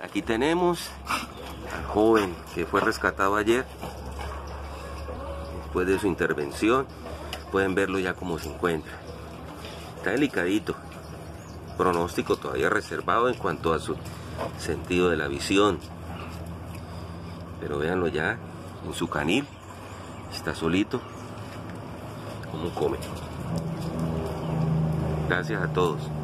Aquí tenemos al joven que fue rescatado ayer. Después de su intervención, pueden verlo ya como se encuentra. Está delicadito. Pronóstico todavía reservado en cuanto a su sentido de la visión. Pero véanlo ya en su canil. Está solito. Cómo come. Gracias a todos.